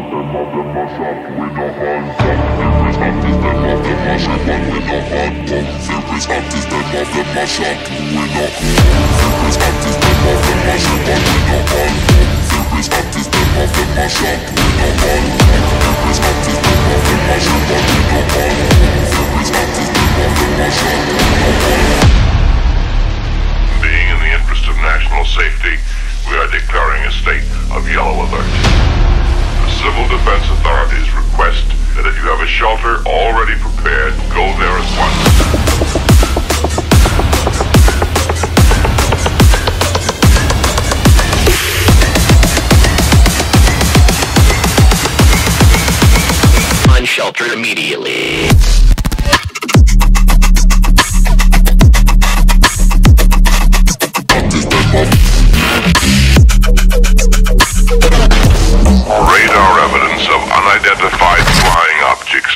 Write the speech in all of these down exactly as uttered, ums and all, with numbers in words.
Being in the interest of national safety, we are declaring a state of yellow alert. The civil defense authorities request that if you have a shelter already prepared, go there at once. Unsheltered immediately. Radar evidence of unidentified flying objects.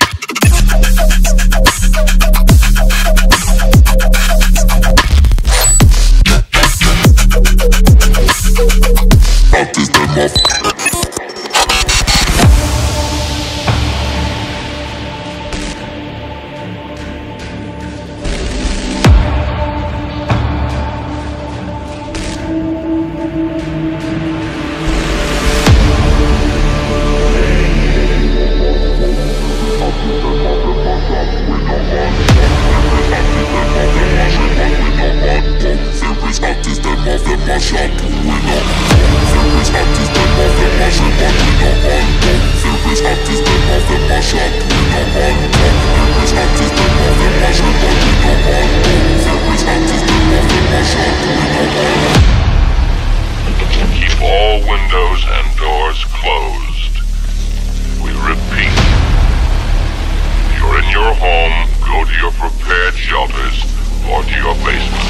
Keep all windows and doors closed. We repeat. If you're in your home, go to your prepared shelters or to your basement.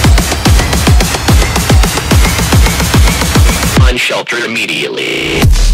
Unsheltered immediately.